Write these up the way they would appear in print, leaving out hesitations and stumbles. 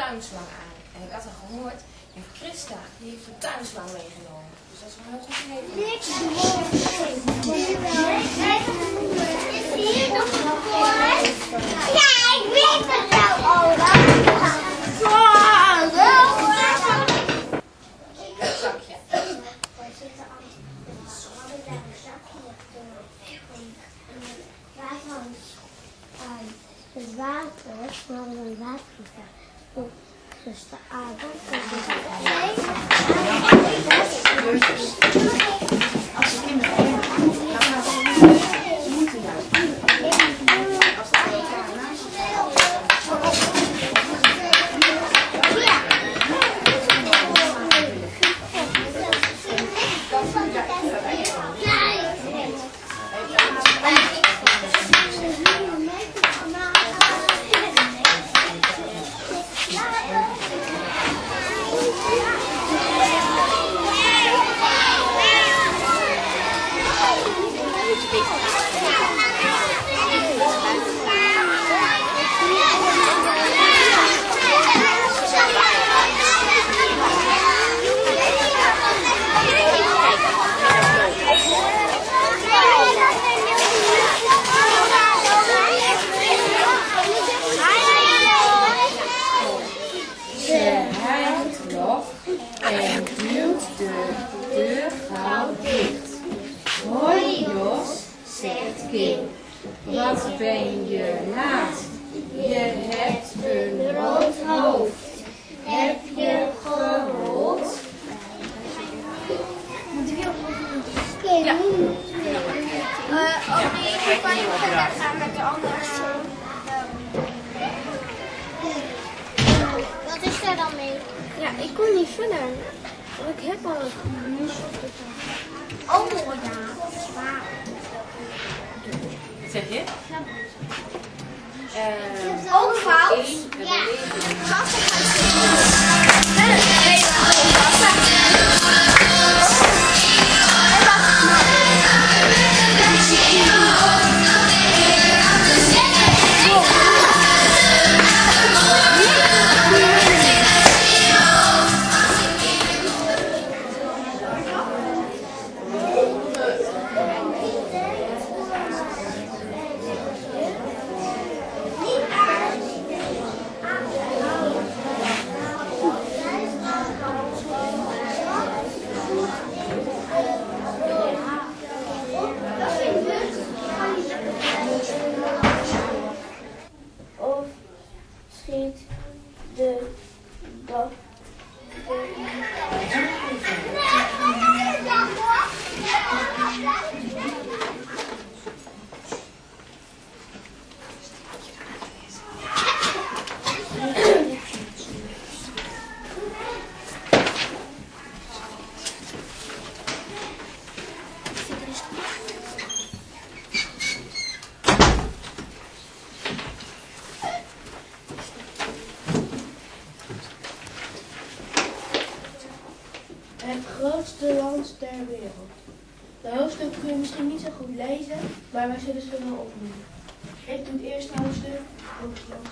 tuinslang aan. En ik had al gehoord, juf Christa, die heeft de tuinslang meegenomen. Dus dat is wel heel goed idee. Is hier nog een kooi? Ja, ik weet het wel al. Het zakje. Het water, we hadden een watervlak. Dus de avond Als de kinderen moeten en duwt de deur gauw dicht. Hoi Jos, zegt Kim, wat ben je laat? Je hebt een rood hoofd. Heb je gerold? Ja. Ik kan je verder gaan met de andere. Wat is er dan mee? Ja, ik kon niet verder. Want ik heb al een nieuws op de Oh ja. Zeg je? Ook fout? Ja. Of schiet de bak. Het grootste land ter wereld. De hoofdstukken kun je misschien niet zo goed lezen, maar wij zullen ze wel opnoemen. Ik doe het eerste hoofdstuk, Rusland.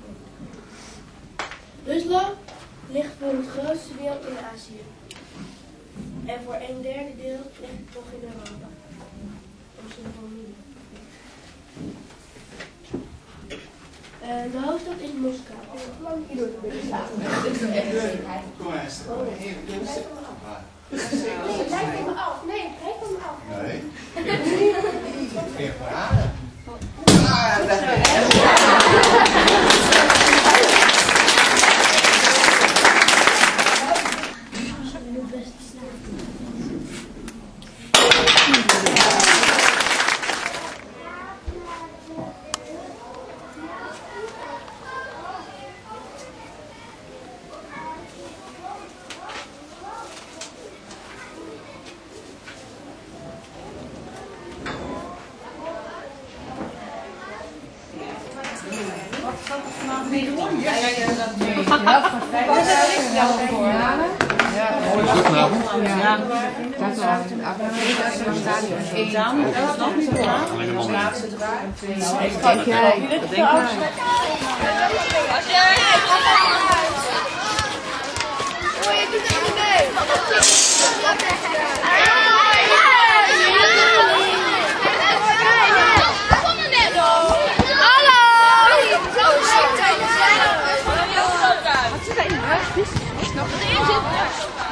Rusland ligt voor het grootste deel in Azië. En voor 1/3 deel ligt het nog in Europa. Misschien wel niet. De hoofdstad is Moskou. Kom maar eens. Nee, blijf van me af. Nee, blijf van me af. Nee. Geen verraden. Goedenavond. Ja, dat is al een examen. Dat is nog niet zo laat. Wat denk jij? erin zit.